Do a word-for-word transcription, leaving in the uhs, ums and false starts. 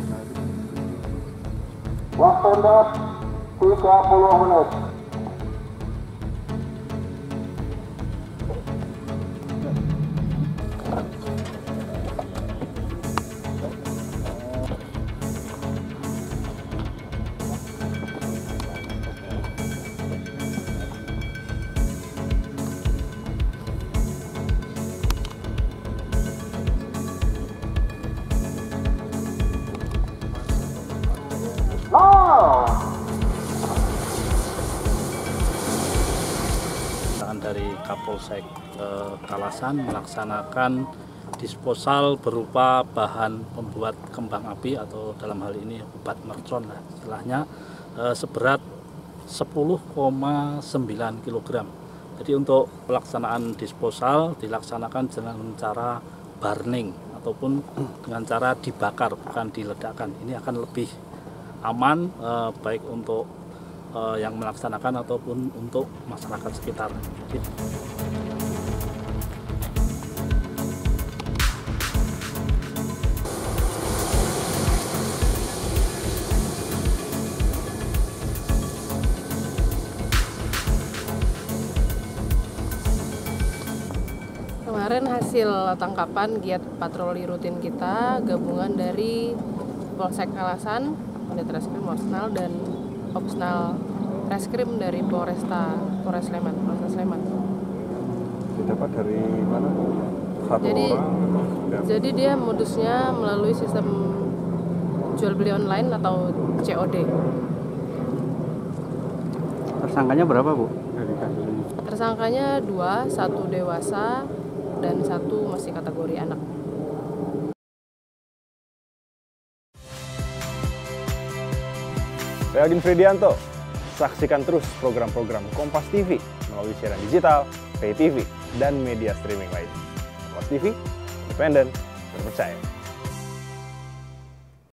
Waktu undang tiga puluh menit. Dari Kapolsek eh, Kalasan melaksanakan disposal berupa bahan pembuat kembang api atau dalam hal ini obat mercon lah istilahnya, eh, seberat sepuluh koma sembilan kilogram. Jadi untuk pelaksanaan disposal dilaksanakan dengan cara burning ataupun dengan cara dibakar, bukan diledakkan. Ini akan lebih aman eh, baik untuk yang melaksanakan ataupun untuk masyarakat sekitar. Kemarin hasil tangkapan giat patroli rutin kita gabungan dari Polsek Kalasan, Unit Reskrim Morsnal dan Opsnal Reskrim dari Polresta Polres Sleman, Polres Sleman. Didapat dari mana? Satu jadi, orang? Jadi dia modusnya melalui sistem jual beli online atau C O D. Tersangkanya berapa, Bu? Tersangkanya dua, satu dewasa dan satu masih kategori anak. Saya Odin Fridianto, saksikan terus program-program Kompas T V melalui siaran digital, pay T V, dan media streaming lain. Kompas T V, independen, terpercaya.